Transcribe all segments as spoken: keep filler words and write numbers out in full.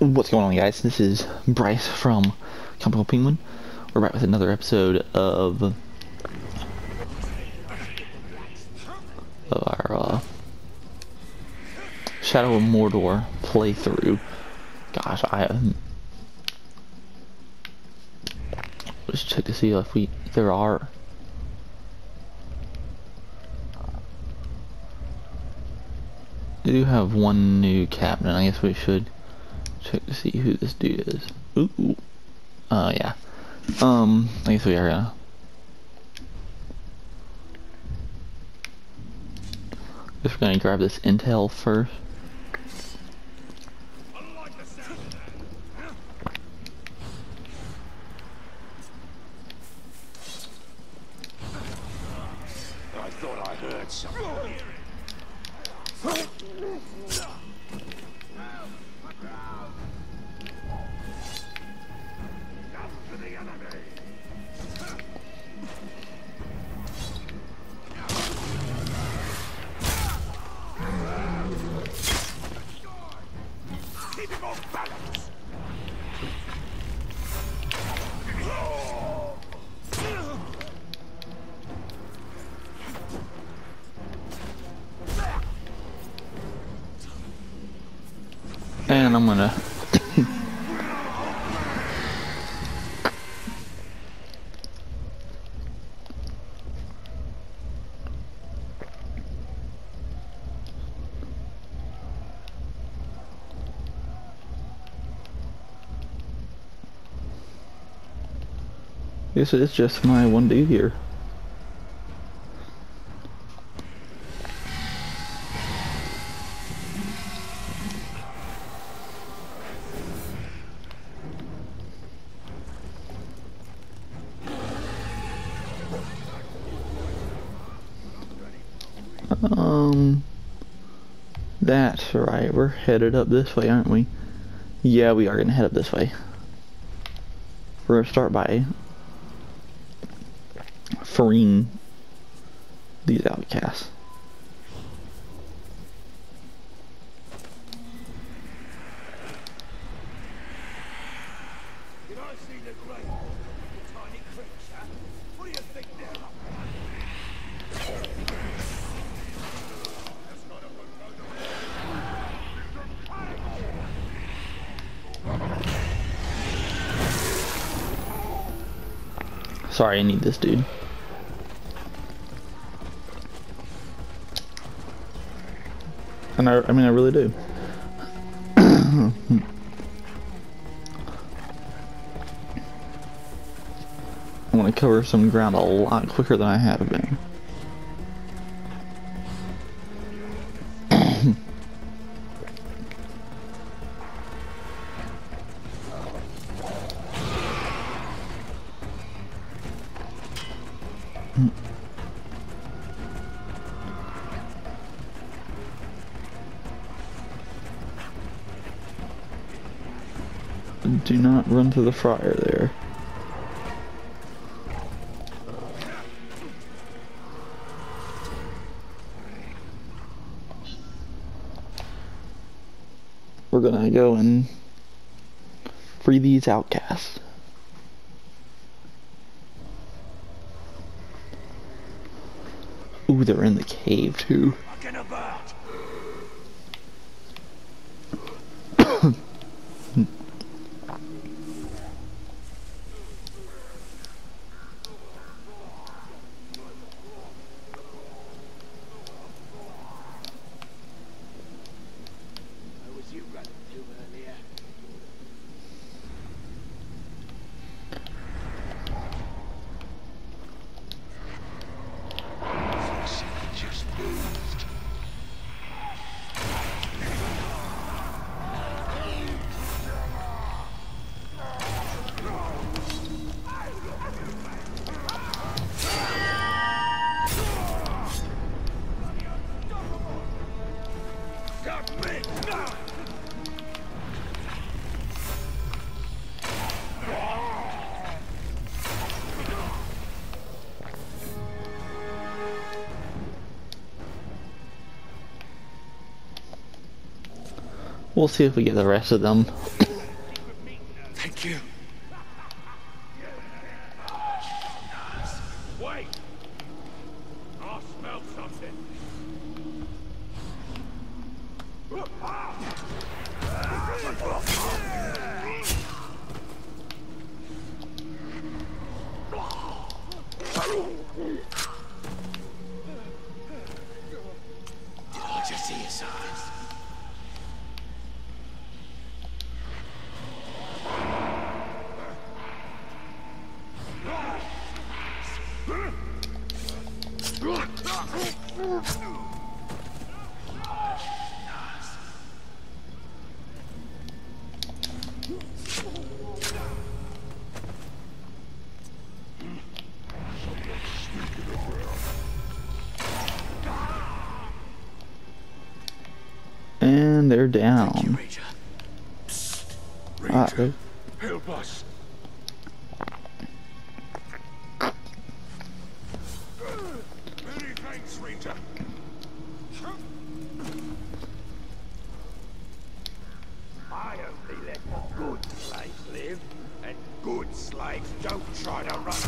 What's going on, guys? This is Bryce from Comical Penguin. We're back with another episode of, of our uh, Shadow of Mordor playthrough. Gosh, I um, let's check to see if we if there are. We do have one new captain. I guess we should check to see who this dude is. Ooh. Uh, yeah. Um, I guess we are gonna. Just gonna grab this intel first. I thought I heard something. And I'm gonna guess it's just my one dude here. Um, that's right, we're headed up this way, aren't we? Yeah, we are gonna head up this way. We're gonna start by freeing these outcasts. Did I see the great tiny creature? What do you think they're up Sorry, I need this dude. And I, I mean, I really do. I want to cover some ground a lot quicker than I have been. Do not run to the fryer there. We're gonna go and free these outcasts. Ooh, they're in the cave too. fucking about? We'll see if we get the rest of them. Thank you. Wait! I smell something. Oh, just see his eyes. And they're down. Ranger. Ah, Ranger, good. help us. Many thanks, Ranger. I only let good slaves live, and good slaves don't try to run.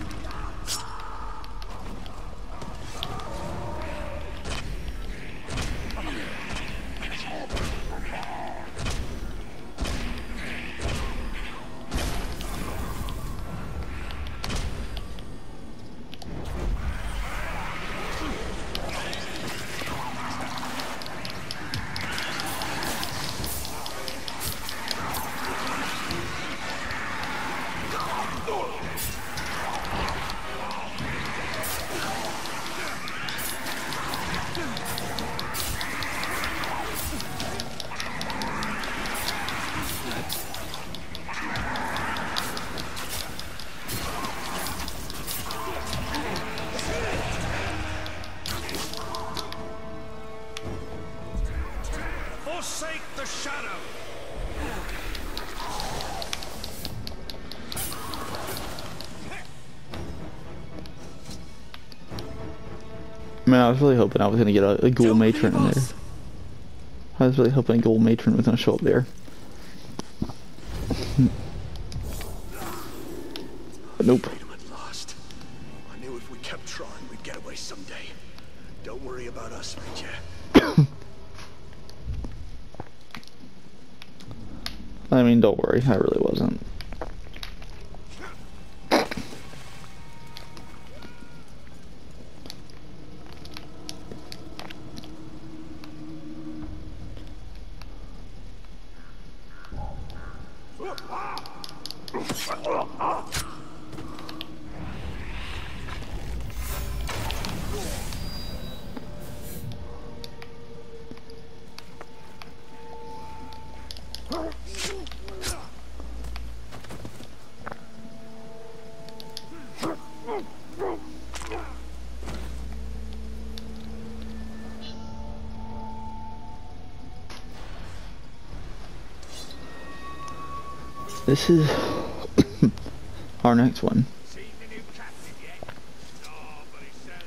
Forsake the shadow! Man, I was really hoping I was gonna get a, a ghoul Don't matron leave in there. us. I was really hoping a ghoul matron was gonna show up there. But nope. Freedom at last. I knew if we kept trying, we'd get away someday. Don't worry about us, Ranger. I mean, don't worry, I really wasn't. This is our next one. Seen the new captain yet? No, but he sounds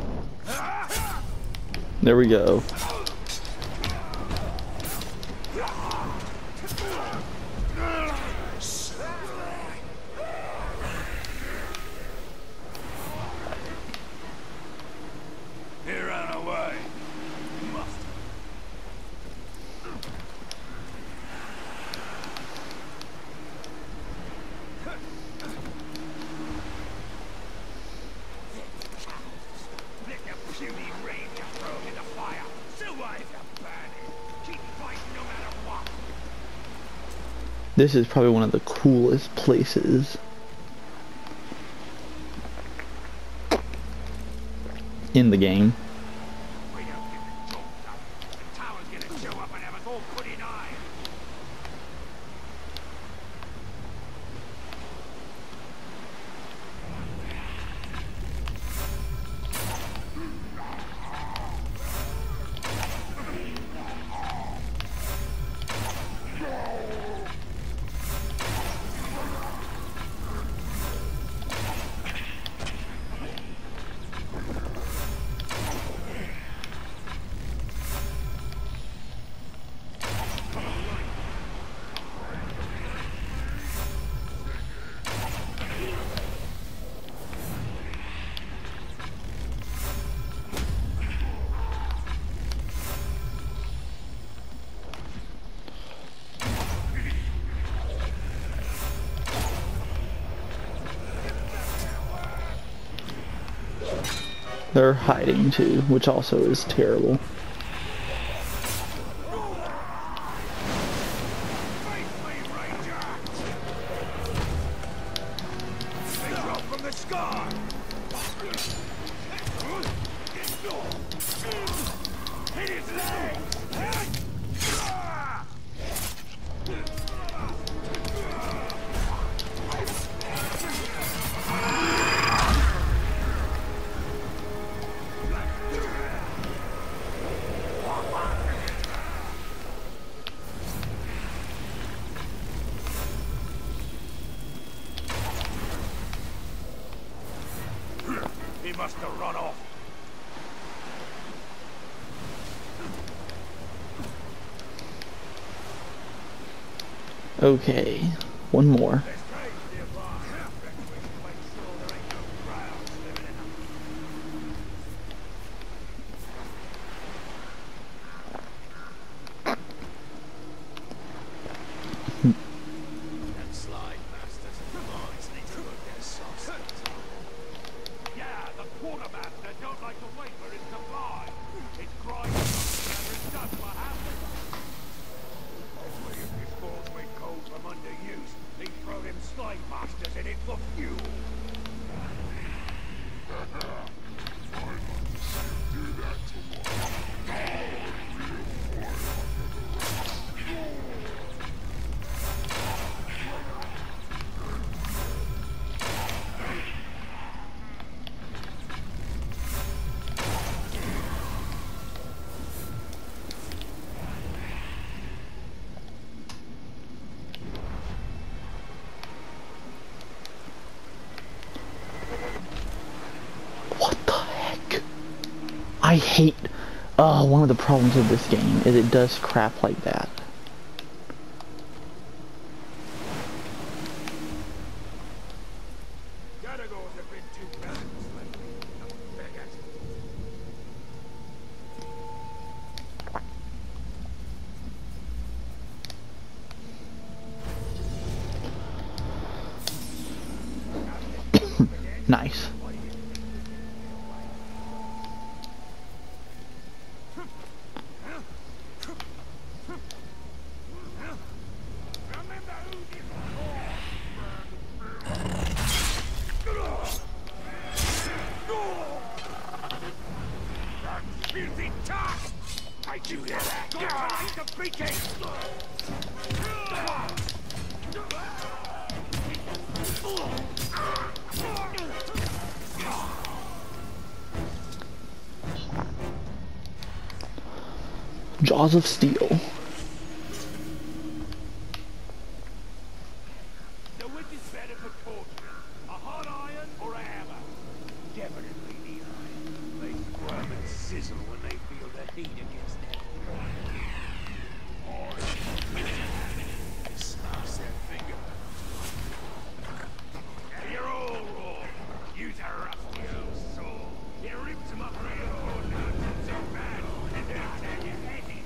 There we go. This is probably one of the coolest places in the game. We don't get the job done. The tower's gonna show up and have us all put in iron. They're hiding too, which also is terrible. He must have run off. Okay, one more. I hate, uh, one of the problems of this game is it does crap like that. Nice. Jaws of Steel. So which is better for torture? A hot iron or a hammer? Definitely the iron. They squirm and sizzle when they feel the heat against them. It snaps their finger. Now you're all raw. Use a rusty old saw. It rips them up real good now. It's so bad. And they'll turn your head in.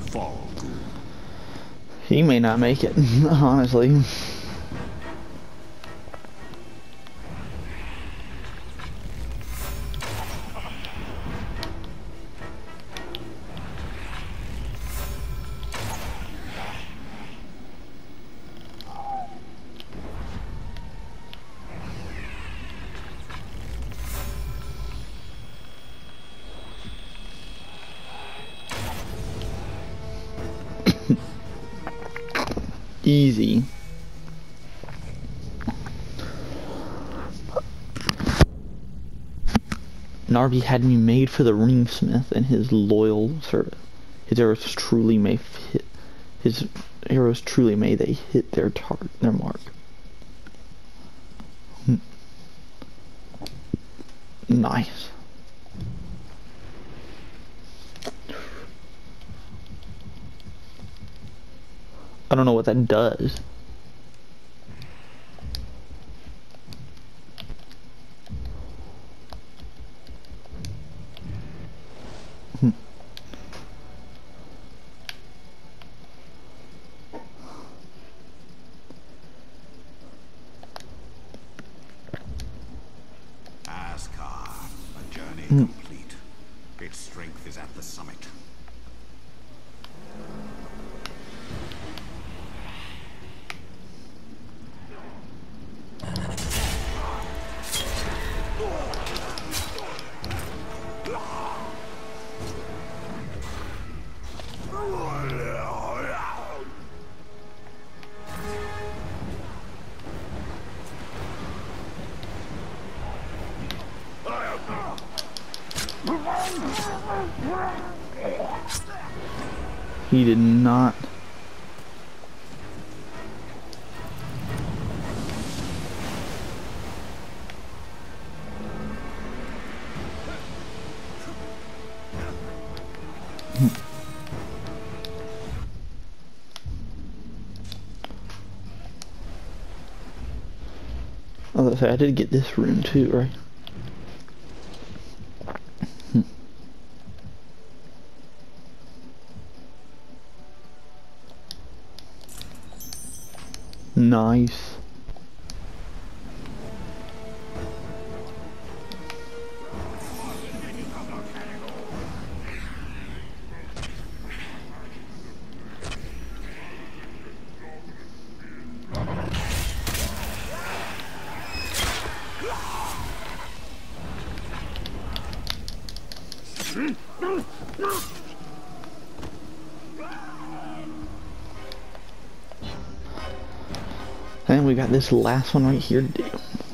fall. He may not make it, honestly. Easy. Narvi had me made for the ringsmith and his loyal service. His arrows truly may hit. His arrows truly may they hit their target, their mark. Hmm. Nice. I don't know what that does. Hmm. Ascar, a journey Hmm. complete. Its strength is at the summit. He did not. I was gonna say, I did get this rune too, right? Hmm. Nice. And we got this last one right here to do.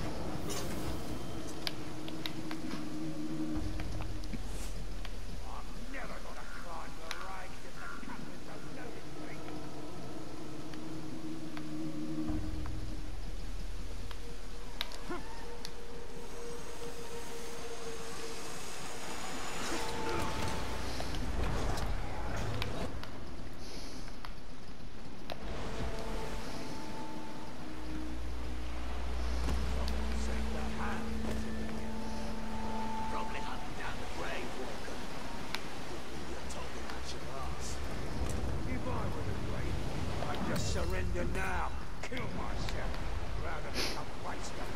Surrender now. Kill myself. Rather become waste of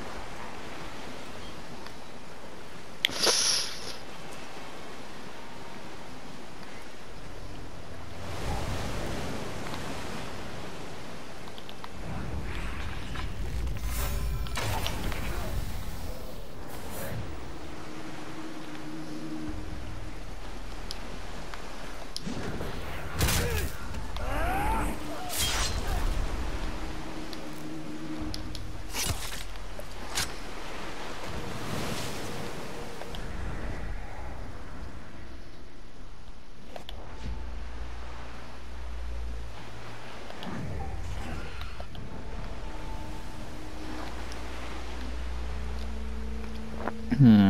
Hmm.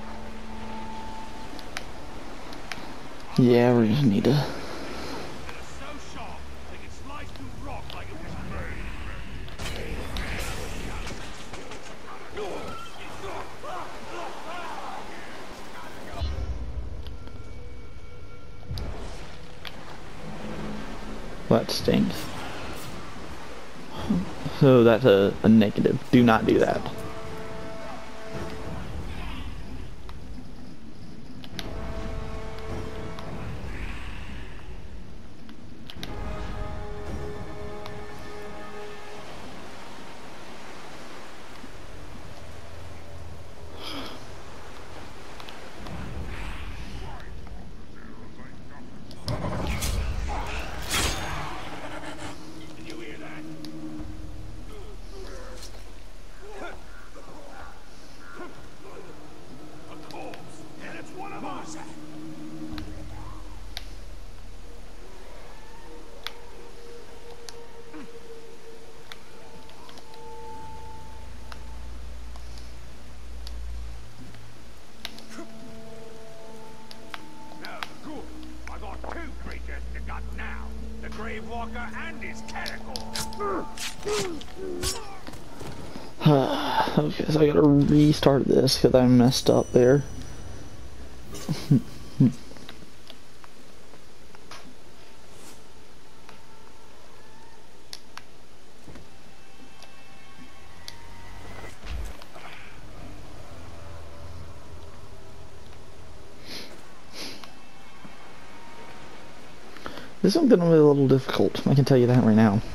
Yeah, we just need to. so sharp they can slice through rock like it was made. That stinks. So that's a, a negative. Do not do that. Okay, so I gotta restart this because I messed up there. This one's gonna be a little difficult, I can tell you that right now.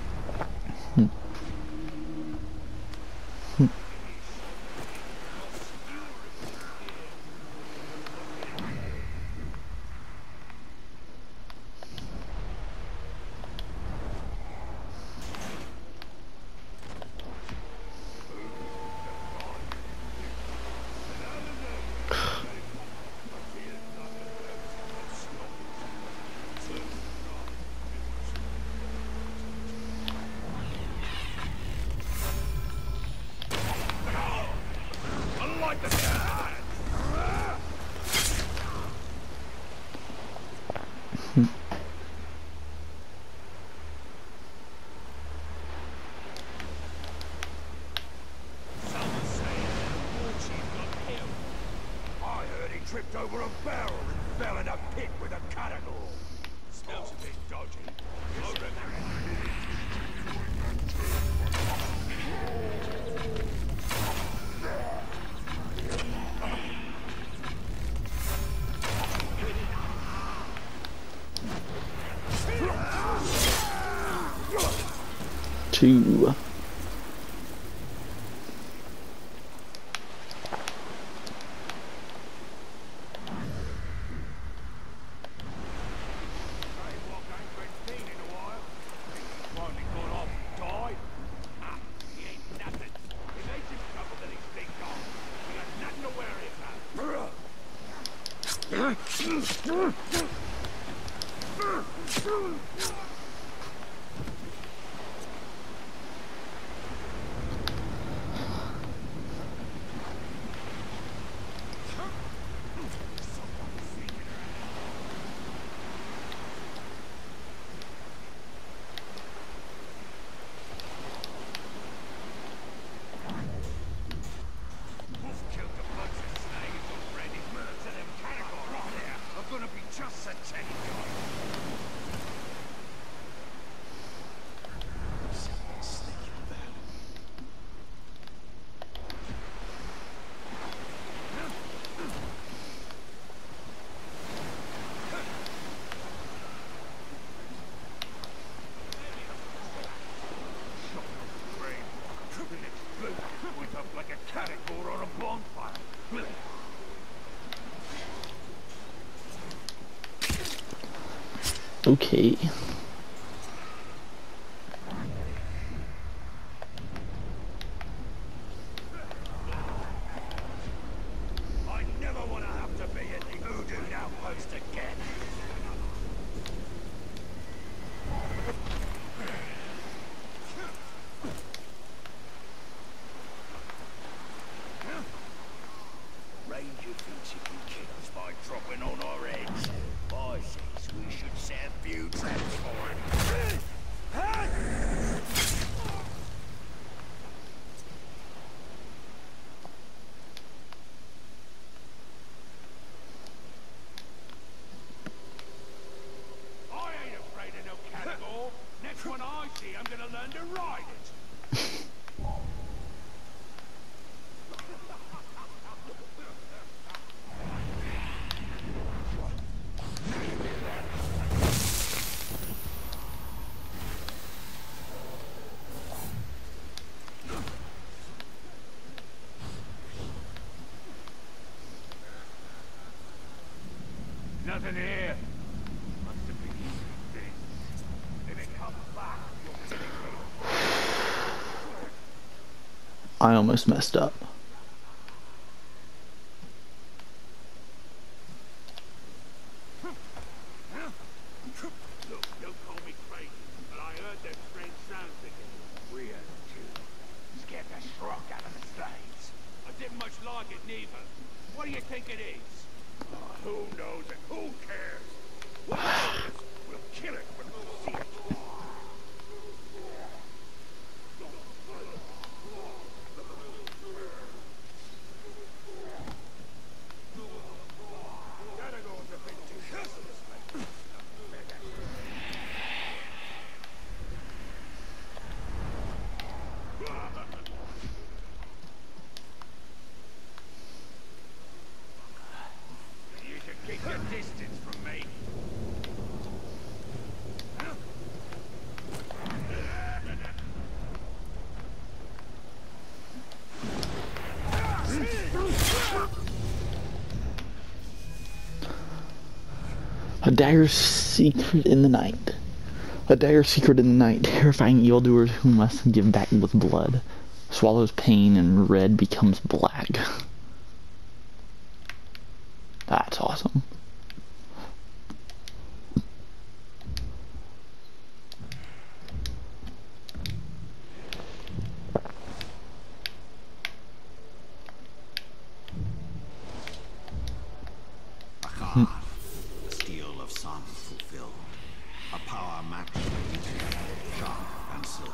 Tripped over a barrel and fell in a pit with a catapult. Smells a bit dodgy. I reckon. Two. Okay. I never want to have to be at the Udun outpost again. Ranger thinks he can kill us by dropping on our heads. I says we should set a few traps for donkey, I'm gonna learn to ride it. Nothing here. Must have been this. If it comes back, you'll get it. I almost messed up. Look, don't call me crazy, but I heard them strange sounds again. We heard them too. Scared the shrock out of the slaves. I didn't much like it neither. What do you think it is? Oh, who knows and who cares? Whatever it is, we'll kill it when we see it. Gotta go with the big two merciless, mate. You should keep your distance from me. A dagger secret in the night. A dagger secret in the night, terrifying evildoers who must give back with blood. Swallows pain and red becomes black. That's awesome. The steel of sun fulfilled. A power matched with sharp and silver.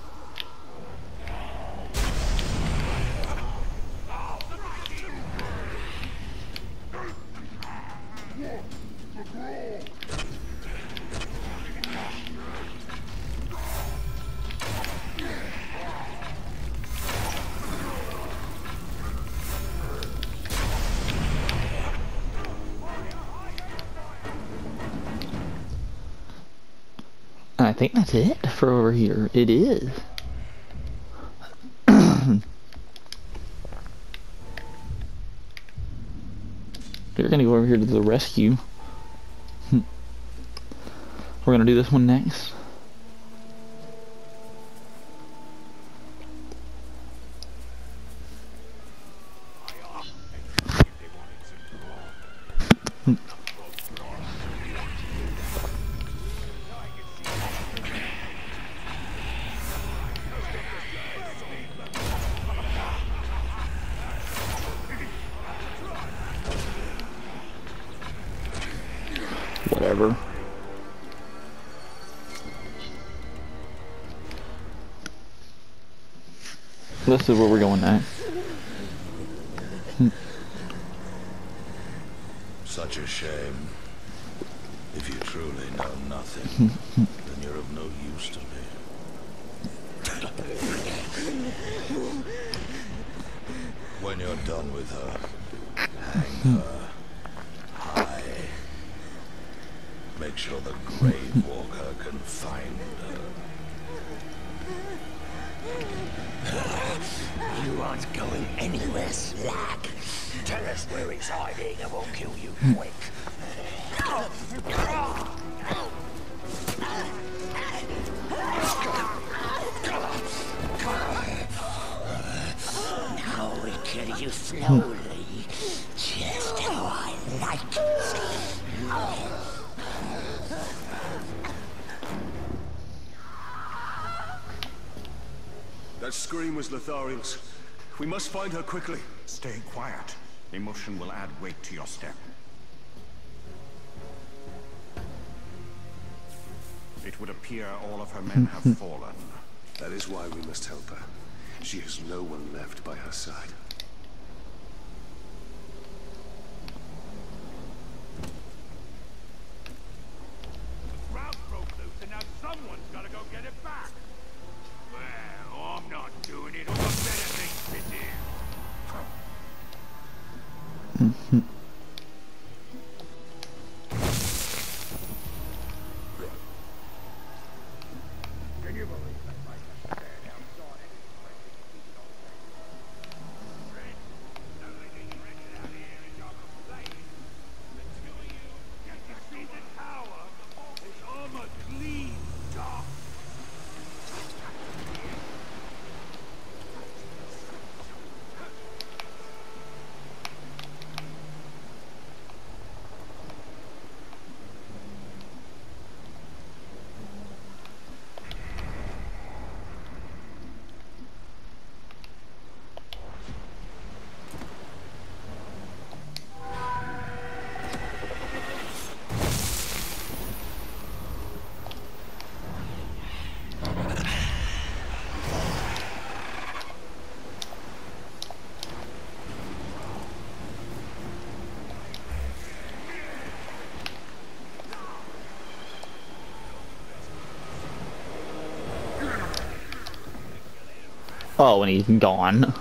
I think that's it for over here. It is. We're gonna go over here to the rescue. We're gonna do this one next. Whatever. This is where we're going next. Such a shame. If you truly know nothing, then you're of no use to me. When you're done with her, hang her high. Make sure the grave walker can find her. You aren't going anywhere, Slack. Tell us where he's hiding and we'll kill you quick. Now we kill you slowly, just how I like it. That scream was Lothariel's. We must find her quickly. Stay quiet. Emotion will add weight to your step. It would appear all of her men have fallen. That is why we must help her. She has no one left by her side. The crowd broke loose and now someone's gotta go get it back. Well, I'm not doing it. I've got better things to do. Can you believe that I can stand outside and expect it to keep it all day? Friend, only thing rented out here is your complaint. The two of you get to see the tower. It's armor clean, dark. Oh, and he's gone.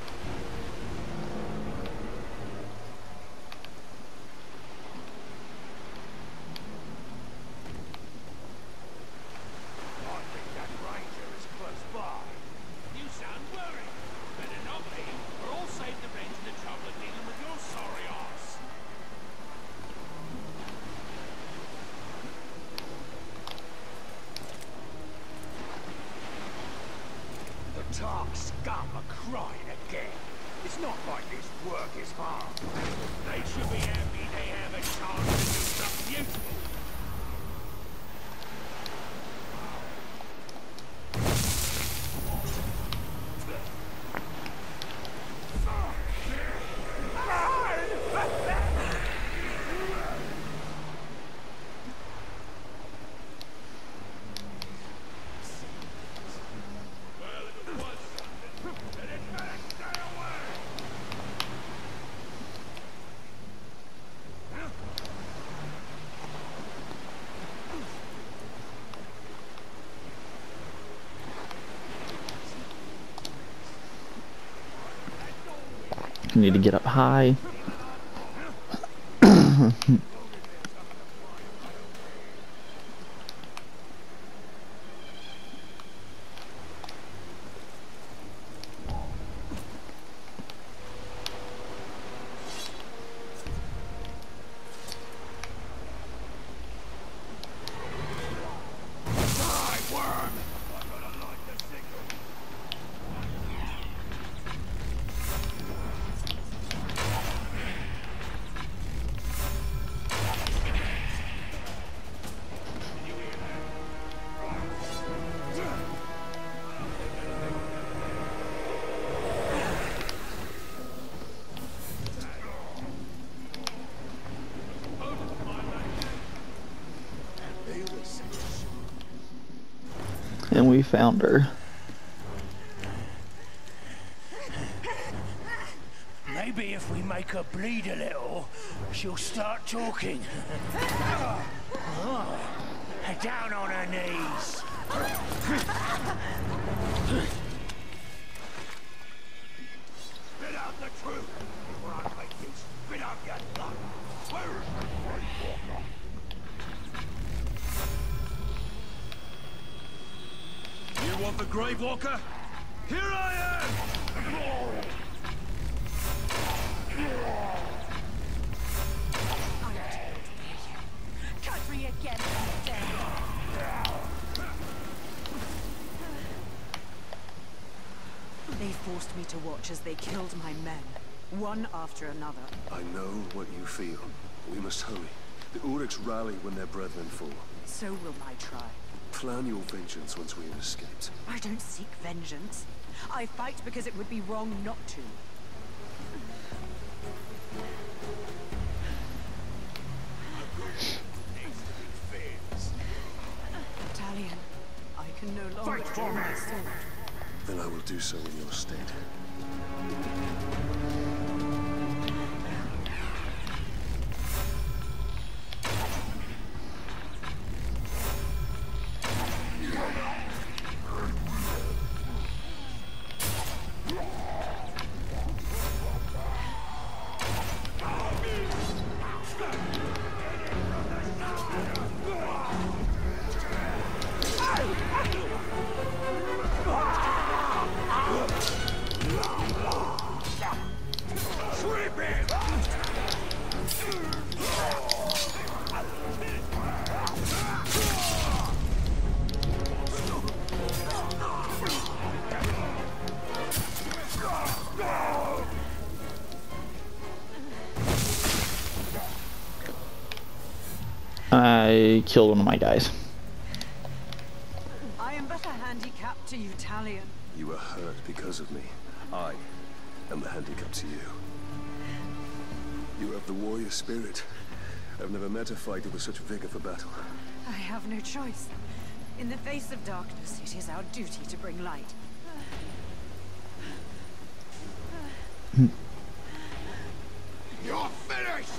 Dark scum are crying again. It's not like this work is hard. They should be happy they have a chance to do something useful. Need to get up high. And we found her. Maybe if we make her bleed a little, she'll start talking. Oh, down on her knees. Spit out the truth, or I'll make you spit out your blood. Where is the Great Walker? You want the Grave Walker? Here I am! Country again. They forced me to watch as they killed my men, one after another. I know what you feel. We must hurry. The Uruks rally when their brethren fall. So will my tribe. Plan your vengeance once we have escaped. I don't seek vengeance. I fight because it would be wrong not to. Battalion, I can no longer draw my sword. Then I will do so in your stead. I killed one of my guys. I am but a handicap to you, Talion. You were hurt because of me. I am the handicap to you. You have the warrior spirit. I've never met a fighter with such vigor for battle. I have no choice. In the face of darkness, it is our duty to bring light. You're finished!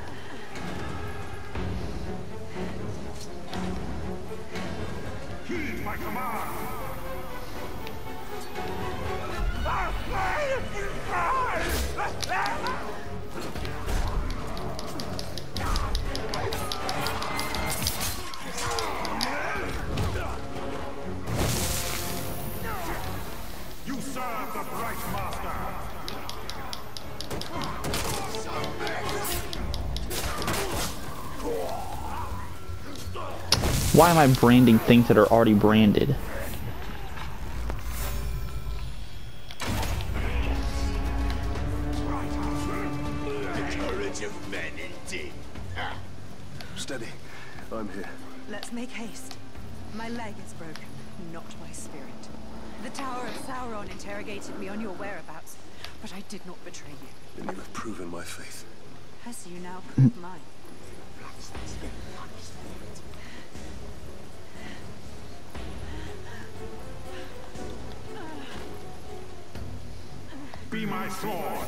Heed my command! You serve the bright master! Why am I branding things that are already branded? Courage of men indeed. Steady. I'm here. Let's make haste. My leg is broken, not my spirit. The Tower of Sauron interrogated me on your whereabouts, but I did not betray you. And you have proven my faith. As you now prove mine. Be my sword.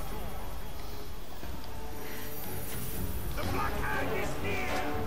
The Black Hand is near.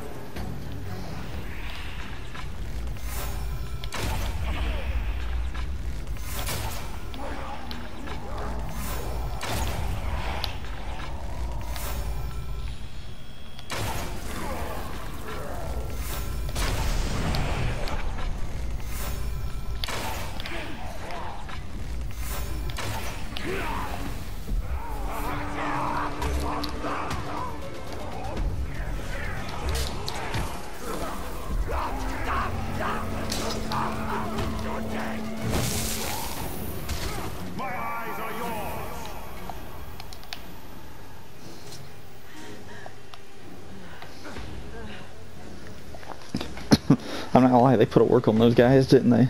My eyes are yours. I'm not gonna lie, they put a work on those guys, didn't they?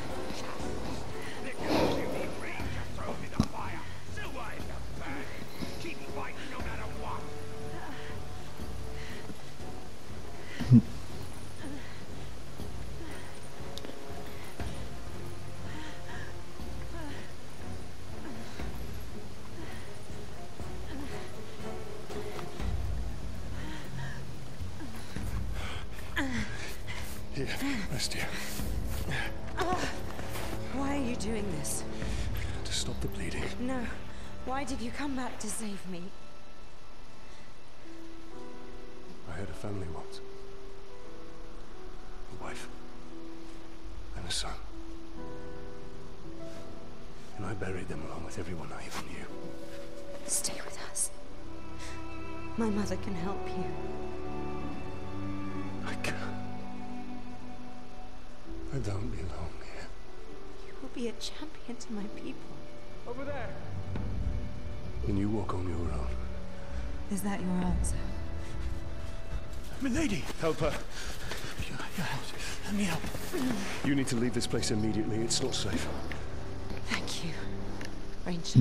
Here, rest here. Why are you doing this? To stop the bleeding. No. Why did you come back to save me? I had a family once. A wife. And a son. And I buried them along with everyone I ever knew. Stay with us. My mother can help you. I can't. I don't belong here. You will be a champion to my people. Over there. When you walk on your own. Is that your answer? Milady! Help her. Let me help. You need to leave this place immediately. It's not safe. Thank you, Ranger.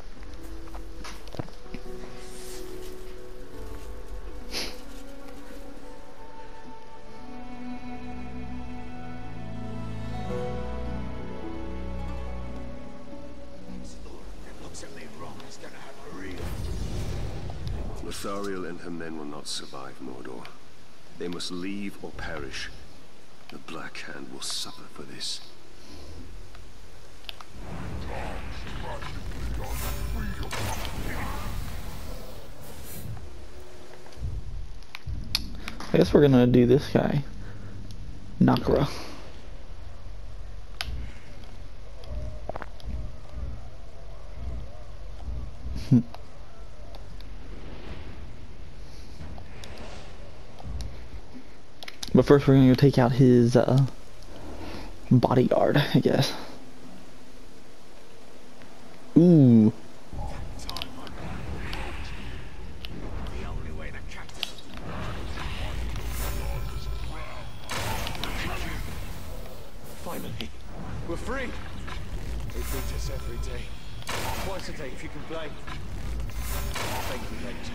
Lothariel and her men will not survive Mordor. They must leave or perish. The Black Hand will suffer for this. I guess we're gonna do this guy. Nakra. But first we're gonna go take out his uh, bodyguard, I guess. Ooh. Finally, we're free. They beat us every day. Twice a day if you can play. Thank you, Ranger.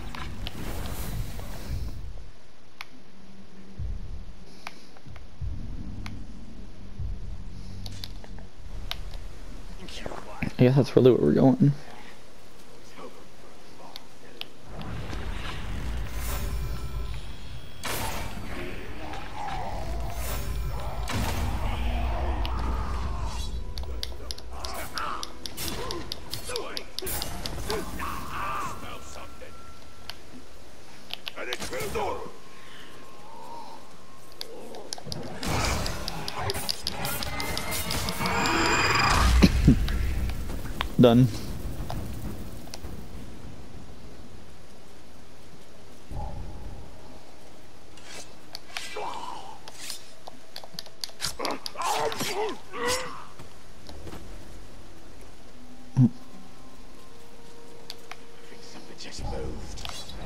I guess that's really where we're going. Done. Something just moved.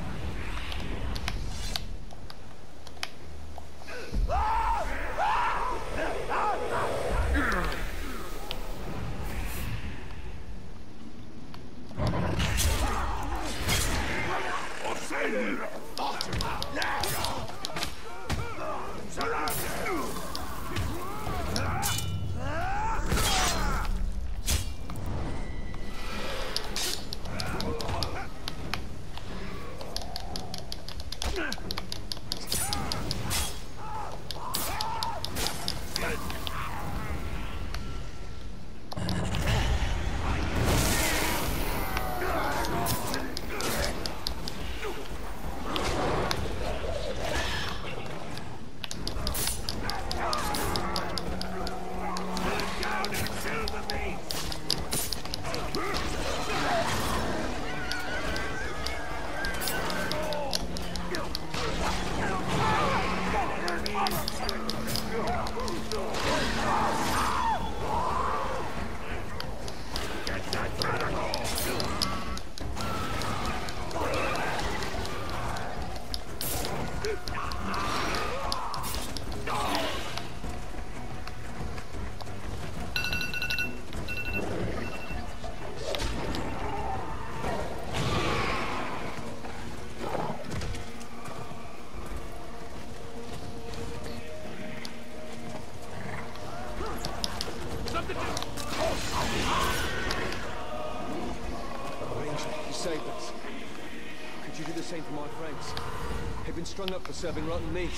Saved us. Could you do the same for my friends? They've been strung up for serving rotten meat.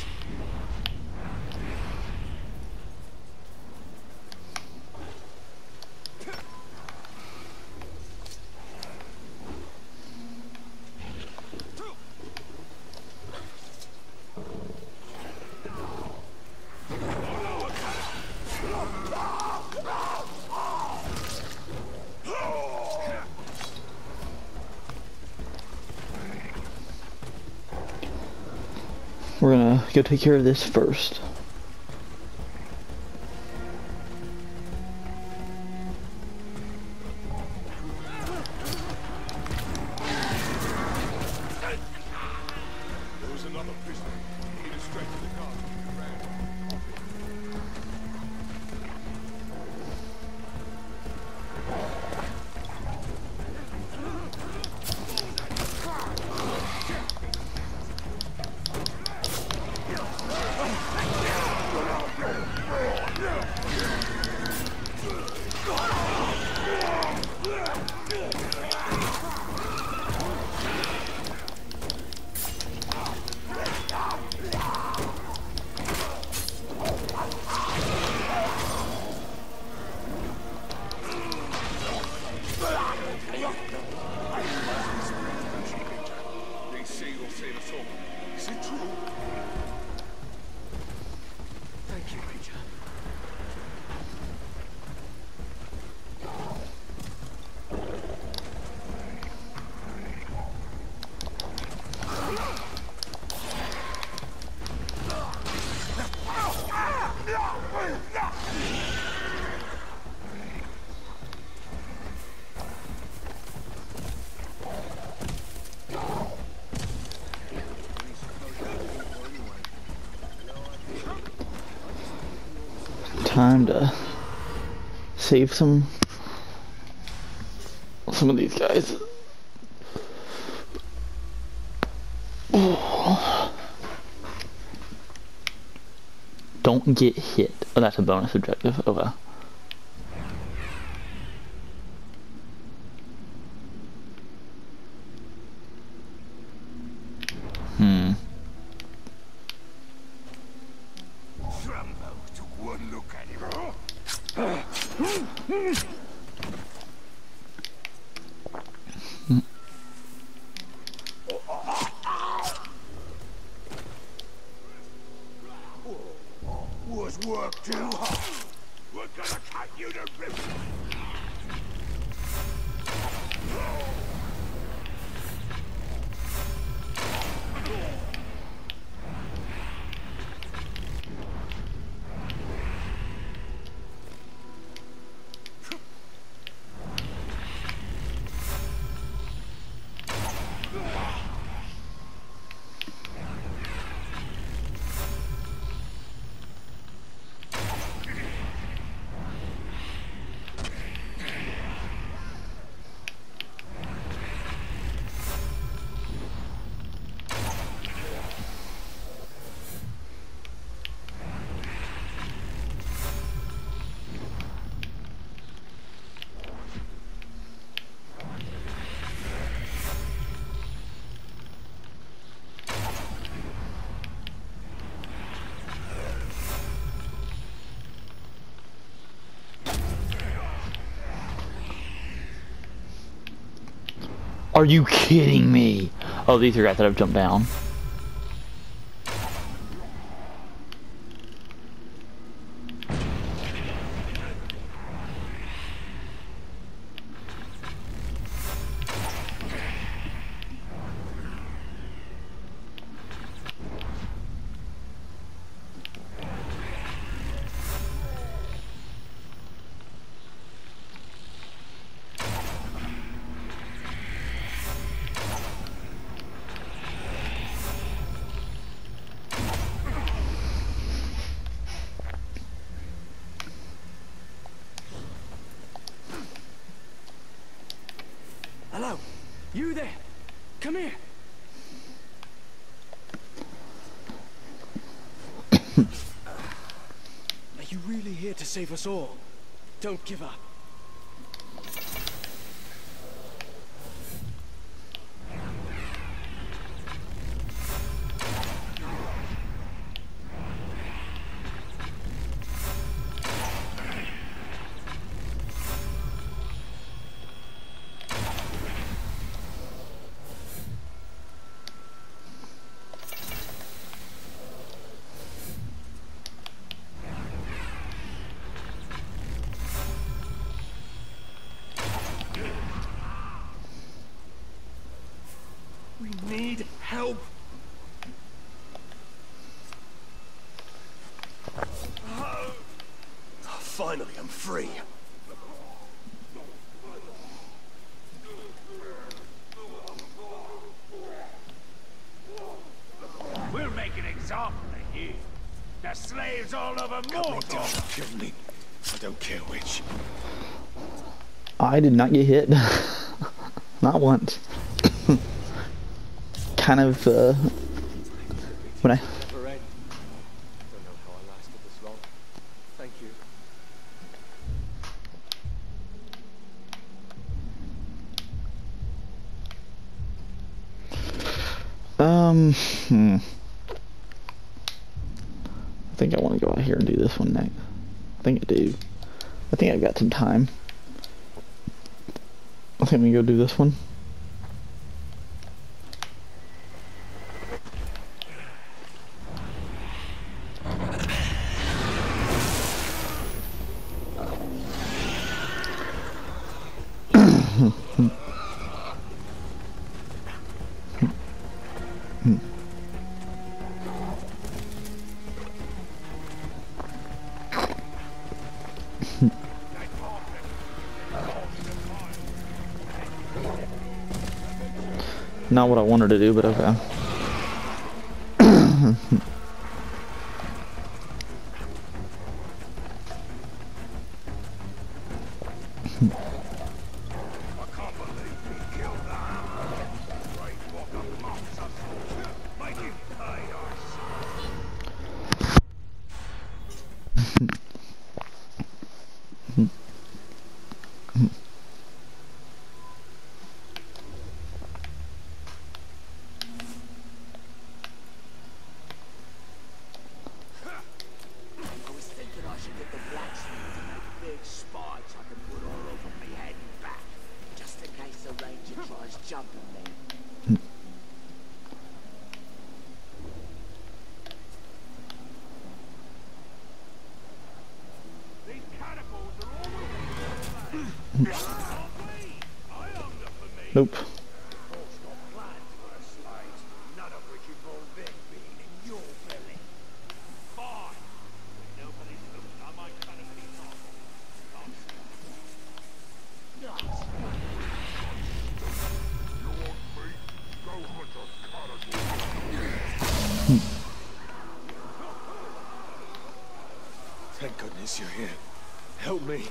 We're gonna go take care of this first. There was another prisoner. He was straight to the guard. Oh! time to save some some of these guys. Oh. Don't get hit. Oh, that's a bonus objective. Okay. Hmm. Took one look at him. Was work too hard? We're gonna cut you to ribbons. Are you kidding me? Oh, these are guys that have jumped down. Hello, you there? Come here. Are you really here to save us all? Don't give up. We need help. Oh, finally, I'm free. We'll make an example of you. The slaves all over Mordor. Kill me. I don't care which. I did not get hit. Not once. Kind of, uh, when I... Never end. Don't know how I lasted this long. Thank you. Um, hmm. I think I want to go out here and do this one next. I think I do. I think I've got some time. I think we go do this one. Not what I wanted to do, but okay. can't believe we killed that. Great walk of monsters. Make him pay us. I was thinking I should get the blacksmith to make big spikes I can put all over me head and back, just in case the ranger tries jumping me. These catapults are always in the way. I own them for me. Nope. Orcs got plans for the slaves, none of which involve them being in your belly. Fine. When nobody's looking, I might cut a piece off. Thank goodness you're here. Help me.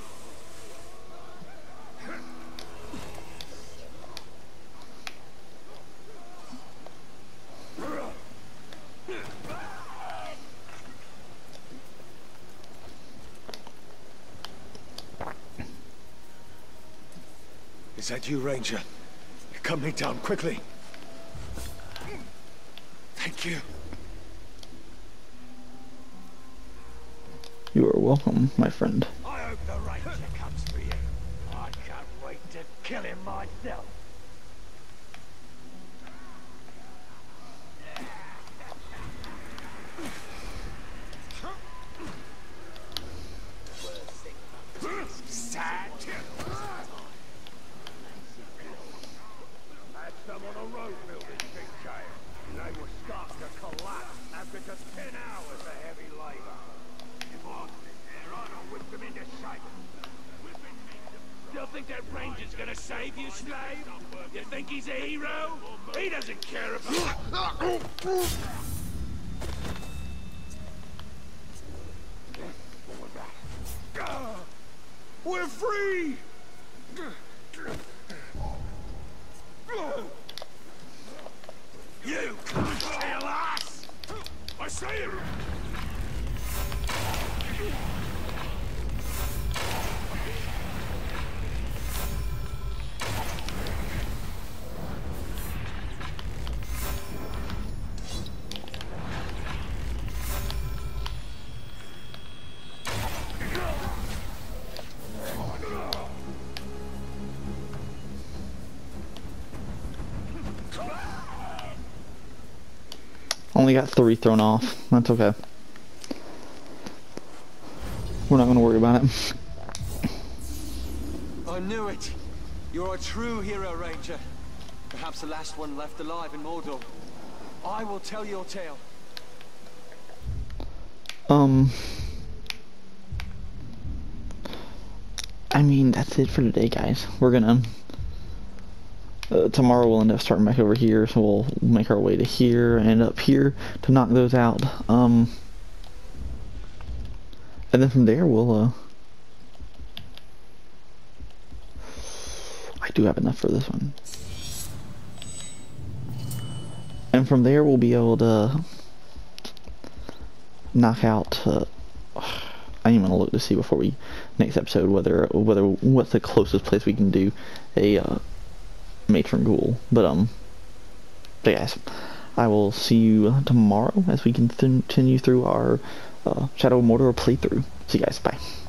Is that you, Ranger? Cut me down quickly. Thank you. You are welcome, my friend. I hope the ranger comes for you. I can't wait to kill him myself. Sad. Had some on a road building, big giant. They were starting to collapse after just ten hours of heavy labor. If I was there, I'd have whipped them into shape. Still think that ranger's gonna save you, slave? You think he's a hero? He doesn't care about... We're free! You can't kill us! I see it! Only got three thrown off. That's okay. We're not going to worry about it. I knew it. You're a true hero, Ranger. Perhaps the last one left alive in Mordor. I will tell your tale. Um... I mean, that's it for today, guys. We're gonna... Uh, tomorrow we'll end up starting back over here, so we'll make our way to here and up here to knock those out. Um, and then from there we'll, uh, I do have enough for this one. And from there we'll be able to knock out, uh, I didn't want to look to see before we, next episode, whether, whether, what's the closest place we can do a, uh, matron ghoul. But um but guys, I will see you tomorrow as we continue through our uh, Shadow of Mordor playthrough. See you guys, bye.